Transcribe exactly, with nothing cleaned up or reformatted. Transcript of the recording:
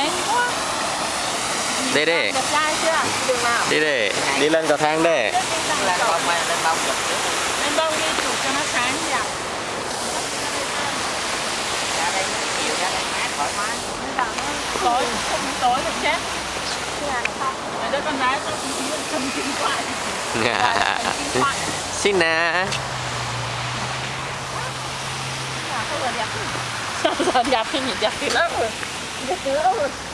Chán quá. Đi đi. Đẹp trai chưa? Đường nào? Đi đi. Đi lên cầu thang đi. Lên bông mà lên bông chụp trước. Lên bông đi chụp cho nó sáng vậy. Ra đây chiều ra đây mát thoải mái. Tối không tối được chết. Ở đây con gái tao cũng chỉ cầm kim loại. Xin nè. Sao giờ đẹp? Sao giờ đẹp thì nhìn đẹp thì lắm rồi. Đẹp thì lắm rồi.